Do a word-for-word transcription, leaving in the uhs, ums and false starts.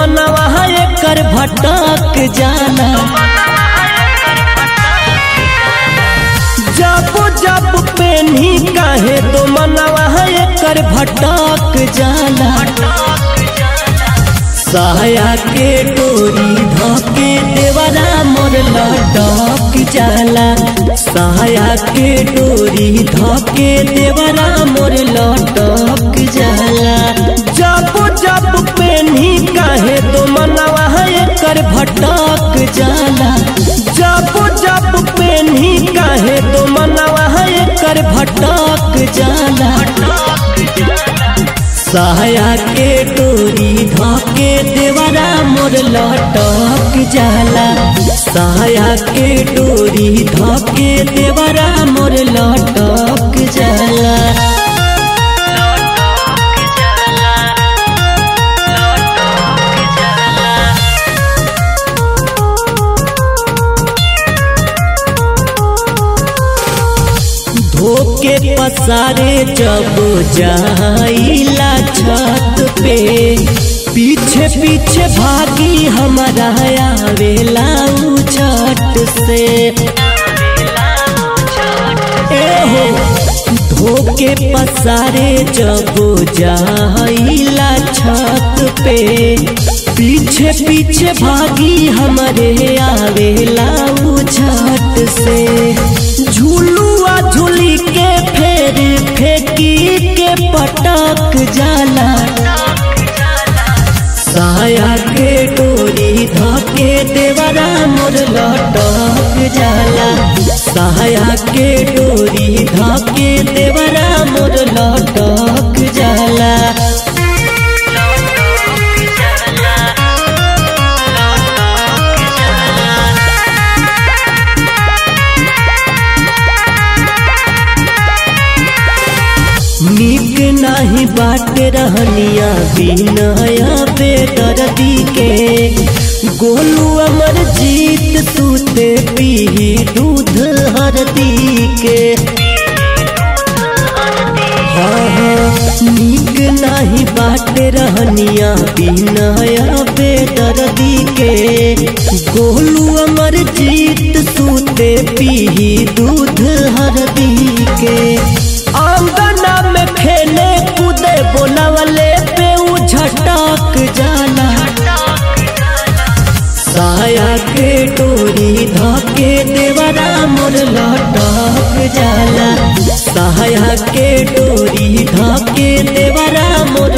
मनवा एकर भटक जाला। जब जब पेन्ही काहे तो मनवा एकर भटक जाला। साया के डोरी धके देवरा मोर लटक जाला। साया के डोरी धके देवरा मोर लटक जाला। जब जब पेन्ही काहे तो मनवा एकर भटक जाला। जब जब पेन्ही काहे तो मनवा एकर भटक जाला। साया के डोरी धके देवरा मोर लटक जाला। साया के डोरी धके देवरा मोर लटक जाला। धोके पसारे जब जाइला छत पे, पीछे पीछे भागी हमारा आवेला छत से। एहो धोके पसारे जब जाइला छत पे, पीछे पीछे भागी हमारे आवेला छत से। झूलुआ झूली के फेर फेंकी के पटक जाला। साया के डोरी धके देवरा मोर लटक जाला। साया के डोरी धके देवरा मोर लटक जाला। नीक नाही बाट रहनिया बिनया बेदर्दी के। गोलू अमर जीत सूते पी दूध हरदी के। हाँ हाँ नीक नाही बाट रहनिया बिनया बेदर्दी के। गोलू अमर जीत सूते पी दूध हरदी के। आंगना में खेले कूदे बोलावले पे उ झटक जाला। साया के डोरी धके देवरा मोर लटक जाला। साया के डोरी धके देवरा मोर